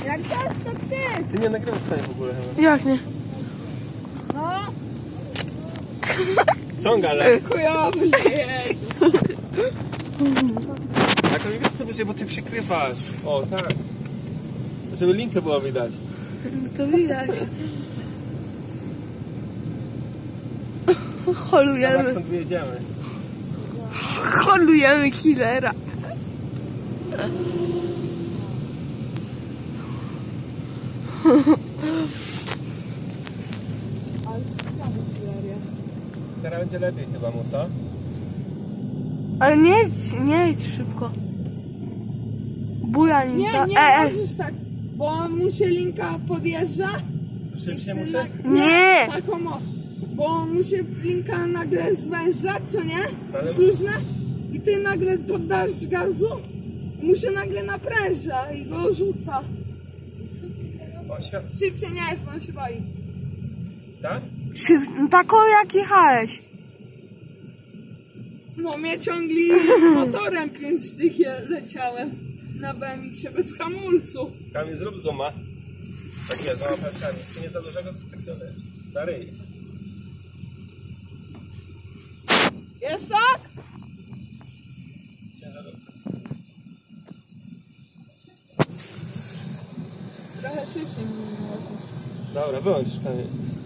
Jak dasz, to krzycz! Ty nie nagrywasz tutaj w ogóle chyba. Jak nie? No! Co on gada? Chujowy jest! A to nie wiesz co będzie, bo ty przykrywasz. O, tak. Żeby linkę było widać. No to widać. Holujemy. Zaraz stąd wyjedziemy. Holujemy killera. Ale sprawy killeria. Teraz będzie lepiej chyba mu, co? Ale nie jedź szybko. Buja nim Nie, za... nie możesz tak, bo mu się linka podjeżdża. Szybciej muszę? Nie! Taką o. Bo mu się linka nagle zwęża, co nie? Ale- Służne. I ty nagle poddasz gazu. Mu się nagle napręża i go rzuca. O, świat. Szybciej nie jest, bo on się boi. Tak? No taką jak jechałeś. No mnie ciągli motorem 5 dych leciałem na BMX-ie bez hamulców. Kamil, zrób zooma. Tak jest, mała paczkami. Ty nie za dużego, to tak to wiesz. Na ryj. Jest tak? Ciężarówka. Trochę szybciej mi możesz. Dobra, wyłącz Kamil.